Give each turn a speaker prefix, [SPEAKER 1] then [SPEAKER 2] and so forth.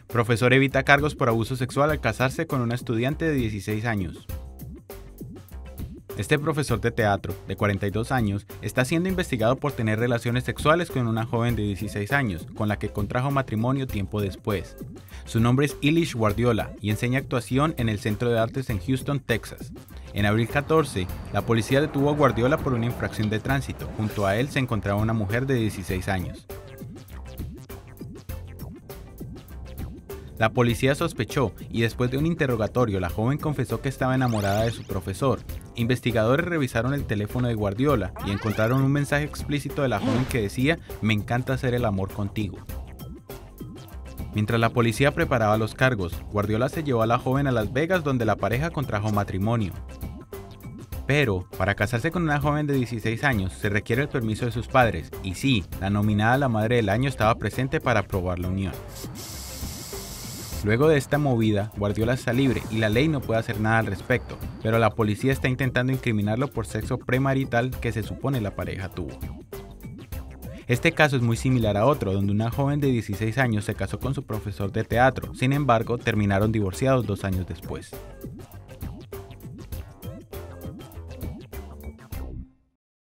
[SPEAKER 1] Profesor evita cargos por abuso sexual al casarse con una estudiante de 16 años. Este profesor de teatro, de 42 años, está siendo investigado por tener relaciones sexuales con una joven de 16 años, con la que contrajo matrimonio tiempo después. Su nombre es Ilish Guardiola y enseña actuación en el Centro de Artes en Houston, Texas. En abril 14, la policía detuvo a Guardiola por una infracción de tránsito. Junto a él se encontraba una mujer de 16 años. La policía sospechó y después de un interrogatorio la joven confesó que estaba enamorada de su profesor. Investigadores revisaron el teléfono de Guardiola y encontraron un mensaje explícito de la joven que decía: "Me encanta hacer el amor contigo". Mientras la policía preparaba los cargos, Guardiola se llevó a la joven a Las Vegas, donde la pareja contrajo matrimonio. Pero, para casarse con una joven de 16 años se requiere el permiso de sus padres, y sí, la nominada la Madre del Año estaba presente para aprobar la unión. Luego de esta movida, Guardiola está libre y la ley no puede hacer nada al respecto, pero la policía está intentando incriminarlo por sexo premarital que se supone la pareja tuvo. Este caso es muy similar a otro, donde una joven de 16 años se casó con su profesor de teatro, sin embargo, terminaron divorciados 2 años después.